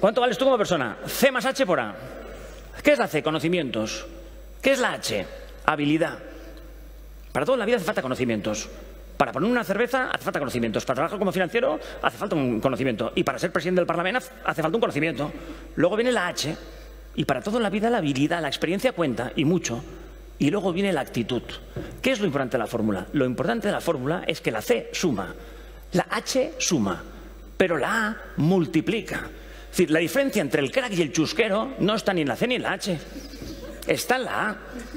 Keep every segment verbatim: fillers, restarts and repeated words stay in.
¿Cuánto vales tú como persona? C más H por A. ¿Qué es la C? Conocimientos. ¿Qué es la H? Habilidad. Para todo en la vida hace falta conocimientos. Para poner una cerveza hace falta conocimientos. Para trabajar como financiero hace falta un conocimiento. Y para ser presidente del Parlamento hace falta un conocimiento. Luego viene la H. Y para todo en la vida la habilidad, la experiencia cuenta, y mucho. Y luego viene la actitud. ¿Qué es lo importante de la fórmula? Lo importante de la fórmula es que la C suma. La H suma. Pero la A multiplica. Es decir, la diferencia entre el crack y el chusquero no está ni en la C ni en la H. Está en la A.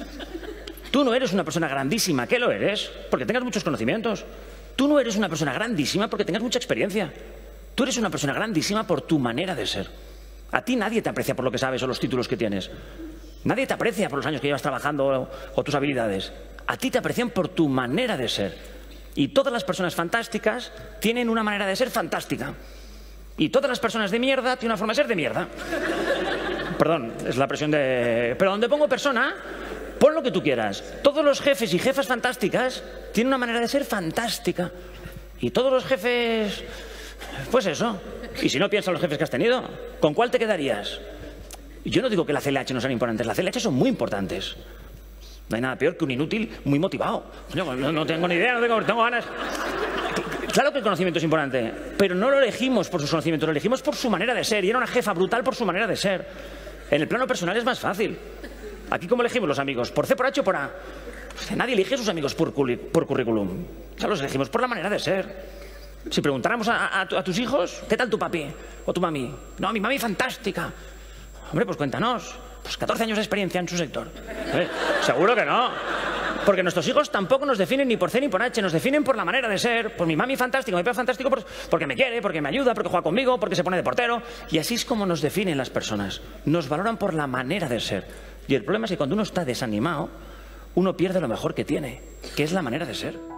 Tú no eres una persona grandísima. ¿Qué lo eres? Porque tengas muchos conocimientos. Tú no eres una persona grandísima porque tengas mucha experiencia. Tú eres una persona grandísima por tu manera de ser. A ti nadie te aprecia por lo que sabes o los títulos que tienes. Nadie te aprecia por los años que llevas trabajando o, o tus habilidades. A ti te aprecian por tu manera de ser. Y todas las personas fantásticas tienen una manera de ser fantástica. Y todas las personas de mierda tienen una forma de ser de mierda. Perdón, es la presión de... Pero donde pongo persona, pon lo que tú quieras. Todos los jefes y jefas fantásticas tienen una manera de ser fantástica. Y todos los jefes... Pues eso. Y si no piensas en los jefes que has tenido, ¿con cuál te quedarías? Yo no digo que la C L H no sean importantes. Las C L H son muy importantes. No hay nada peor que un inútil muy motivado. No, no tengo ni idea, no tengo, tengo ganas... Claro que el conocimiento es importante, pero no lo elegimos por sus conocimientos, lo elegimos por su manera de ser. Y era una jefa brutal por su manera de ser. En el plano personal es más fácil. Aquí, ¿cómo elegimos los amigos? ¿Por C, por H o por A? Pues nadie elige a sus amigos por, por currículum. O sea, los elegimos por la manera de ser. Si preguntáramos a, a, a tus hijos, ¿qué tal tu papi o tu mami? No, mi mami fantástica. Hombre, pues cuéntanos. Pues catorce años de experiencia en su sector. ¿Eh? Seguro que no. Porque nuestros hijos tampoco nos definen ni por C ni por H, nos definen por la manera de ser, por mi mami fantástico, mi papá fantástico, porque me quiere, porque me ayuda, porque juega conmigo, porque se pone de portero. Y así es como nos definen las personas. Nos valoran por la manera de ser. Y el problema es que cuando uno está desanimado, uno pierde lo mejor que tiene, que es la manera de ser.